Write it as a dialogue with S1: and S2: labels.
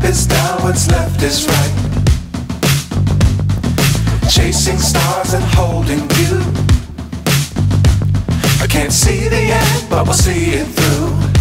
S1: is down, what's left is right. Chasing stars and holding you. I can't see the end, but we'll see it through.